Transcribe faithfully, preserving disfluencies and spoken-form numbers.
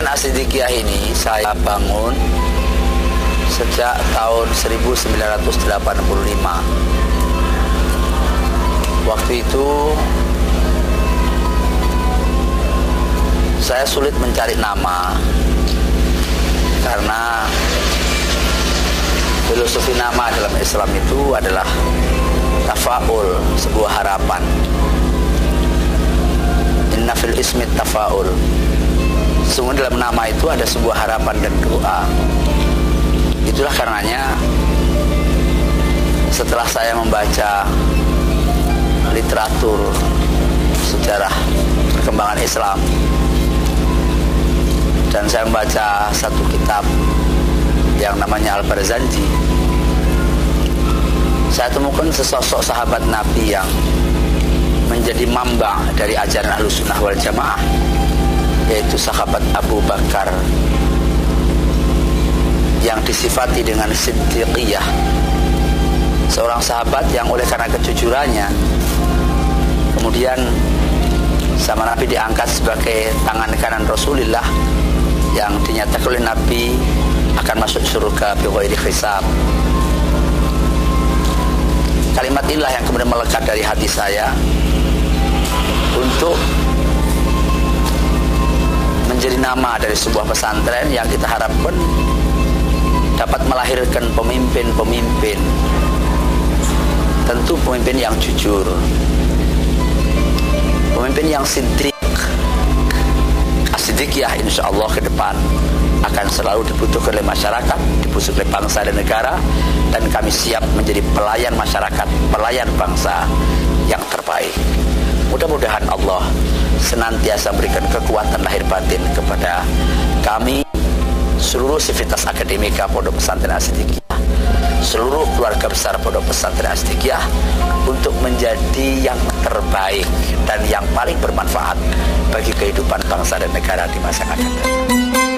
As-Siddiqiyah ini saya bangun sejak tahun seribu sembilan ratus delapan puluh lima. Waktu itu saya sulit mencari nama karena filosofi nama dalam Islam itu adalah tafaul, sebuah harapan. Inna fil ismi tafaul. Sungguh dalam nama itu ada sebuah harapan dan doa. Itulah karenanya setelah saya membaca literatur sejarah perkembangan Islam dan saya membaca satu kitab yang namanya Al-Barzanji, saya temukan sesosok sahabat Nabi yang menjadi mamba dari ajaran Ahlussunnah wal Jamaah, yaitu sahabat Abu Bakar yang disifati dengan Siddiqiyah, seorang sahabat yang oleh karena kejujurannya kemudian sama Nabi diangkat sebagai tangan kanan Rasulullah yang dinyatakan oleh Nabi akan masuk surga bighairi hisab. Kalimat inilah yang kemudian melekat dari hati saya untuk menjadi nama dari sebuah pesantren yang kita harapkan dapat melahirkan pemimpin-pemimpin, tentu pemimpin yang jujur, pemimpin yang siddiq. As-Siddiqiyah insya Allah ke depan akan selalu dibutuhkan oleh masyarakat, dibutuhkan oleh bangsa dan negara, dan kami siap menjadi pelayan masyarakat, pelayan bangsa yang terbaik. Mudah-mudahan Allah senantiasa berikan kekuatan lahir batin kepada kami, seluruh sivitas akademika Pondok Pesantren As-Siddiqiyah, seluruh keluarga besar Pondok Pesantren As-Siddiqiyah, untuk menjadi yang terbaik dan yang paling bermanfaat bagi kehidupan bangsa dan negara di masa yang akan datang.